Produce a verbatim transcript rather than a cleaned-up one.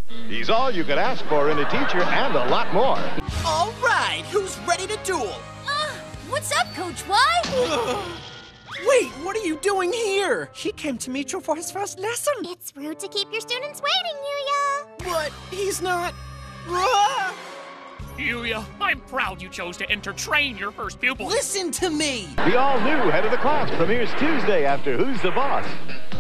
He's all you could ask for in a teacher and a lot more. All right, who's ready to duel? Uh, what's up, Coach Y? Wait, what are you doing here? He came to meet you for his first lesson. It's rude to keep your students waiting, Yuya. But he's not... Ah! Yuya, I'm proud you chose to enter train your first pupil. Listen to me! The all-new Head of the Class premieres Tuesday after Who's the Boss?